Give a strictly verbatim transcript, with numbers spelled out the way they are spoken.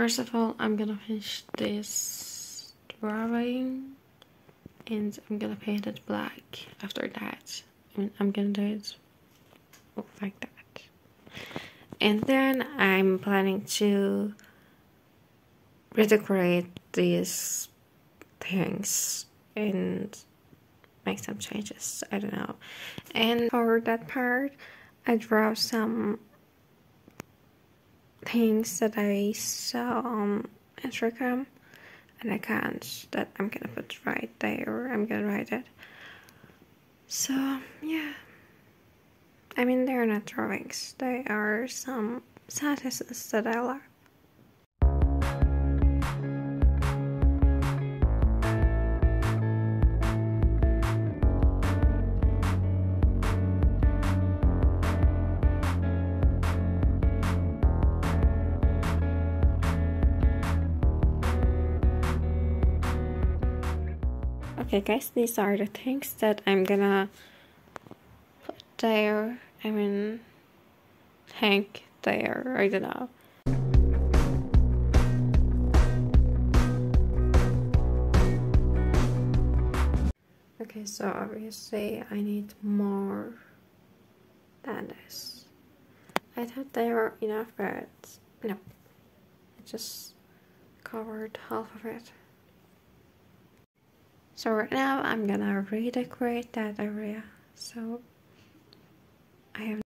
first of all, I'm gonna finish this drawing and I'm gonna paint it black after that. I mean, I'm gonna do it like that. And then I'm planning to redecorate these things and make some changes. I don't know. And for that part, I draw some things that I saw on Instagram and accounts that I'm gonna put right there. I'm gonna write it. So yeah, I mean, they're not drawings, they are some sentences that I love. Okay guys, these are the things that I'm gonna put there. I mean, hang there, I don't know. Okay, so obviously I need more than this. I thought they were enough, but no. I just covered half of it. So right now I'm gonna redecorate that area. So I have